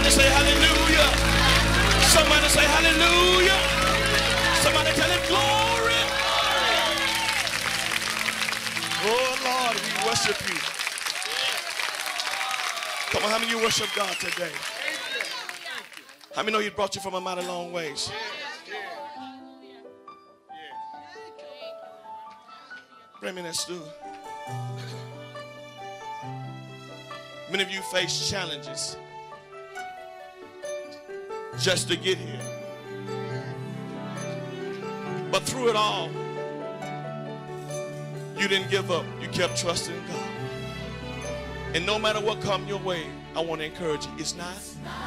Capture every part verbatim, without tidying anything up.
Somebody say hallelujah. Somebody say hallelujah. Somebody tell him glory. Oh Lord, we worship you. Come on, how many of you worship God today? How many know he brought you from a mighty long ways? Bring me that stool. Many of you face challenges just to get here. But through it all, you didn't give up. You kept trusting God. And no matter what comes your way, I want to encourage you. It's not.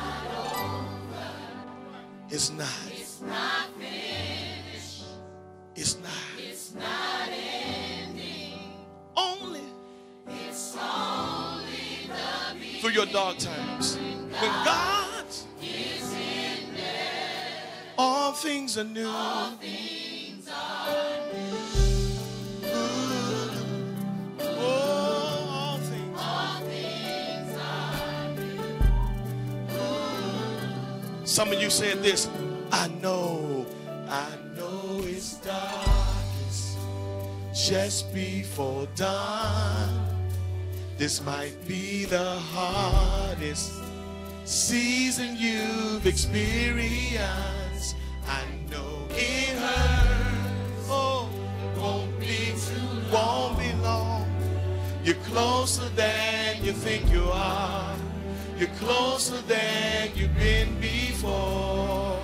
It's not. It's not finished. It's not. It's not ending. Only. It's only the beginning. Through your dark times. When God is in there, all things are new. All things are new. Oh, all things. All things are new. Some of you said this. I know, I know it's darkest just before dawn. This might be the hardest season you've experienced. I know it hurts. Oh, won't be too, won't be long. You're closer than you think you are. You're closer than you've been before.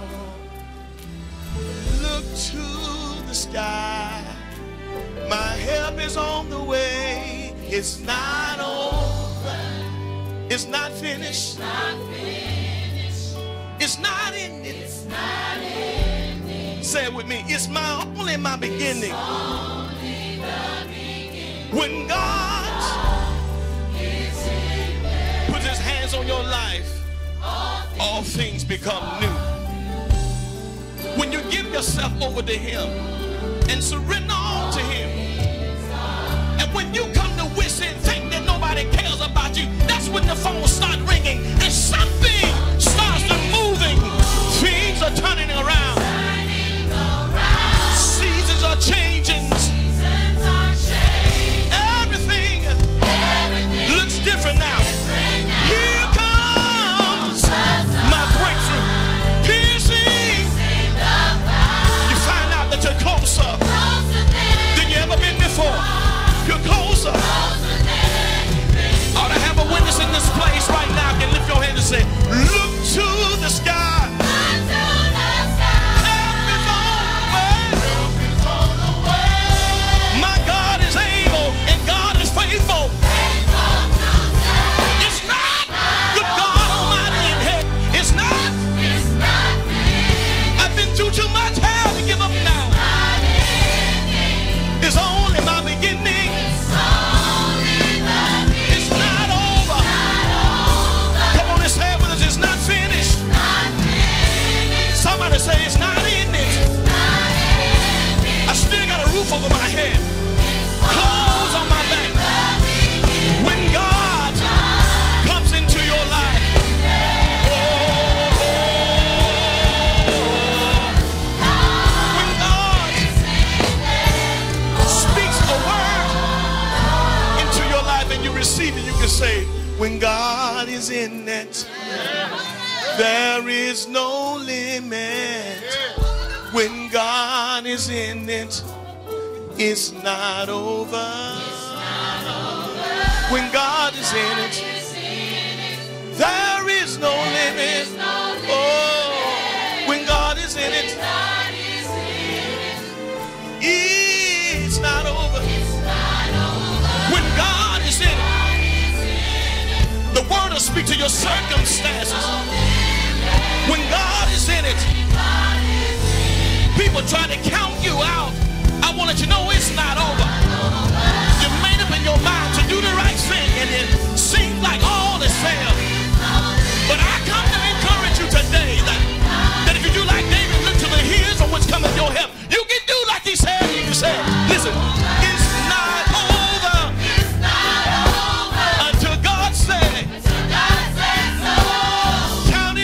Look to the sky. My help is on the way. It's not over. It's not finished. It's not finished. It's not ending. It's not ending. Say it with me. It's my only my beginning. It's only the beginning. When God, God is in there, puts his hands on your life, all things, all things become new. When you give yourself over to him and surrender all to him, and when you come to wish and think that nobody cares about you, that's when the phone starts ringing and something starts to moving. Things are turning around. Seasons are changing. Everything looks different now. Here comes my breakthrough. Piercing. You find out that you're closer than you ever been before. You're closer. Ought to have a witness in this place right now. Can lift your hand and say, look to the sky. Help is on the way. My God is able and God is faithful. It's not good God Almighty in heaven. It's not. I've been through too much hell to give up now. It's only my beginning. It's not over. Come on and say it with us. It's not finished. Somebody say it's not ending. I still got a roof over my head, clothes on my back. When God comes into your life, oh, when God speaks a word into your life and you receive it, you can say, when God is in it, there is no limit. When God is in it, it's not over. When God is in it, there is no limit. Oh, when God is in it, it's not over. When God is in it, the word will speak to your circumstances. When God is in it, people try to count you out. I want you to know it's not over. You made up in your mind to do the right thing, and it seems like all is failed. But I come to encourage you today that, that if you do like David, look to the hills from which cometh your help. You can do like he said. You said, listen, it's not over. It's not over until God said it. Until God said so. Count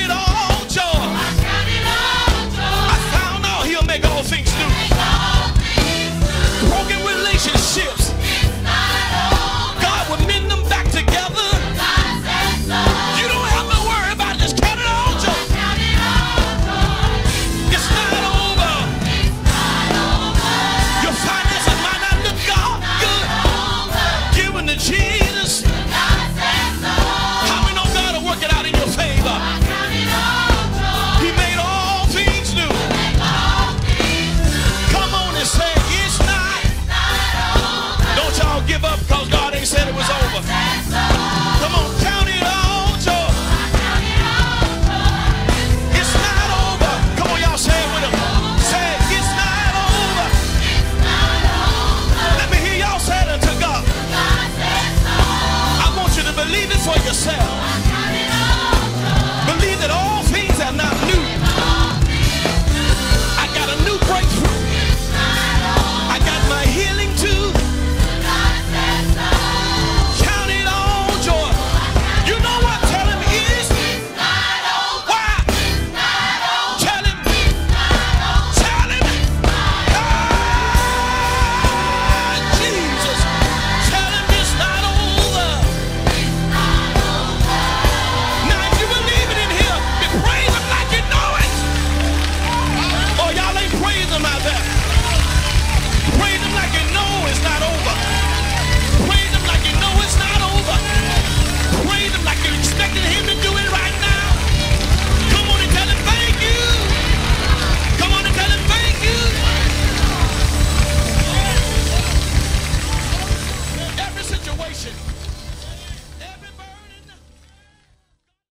situation.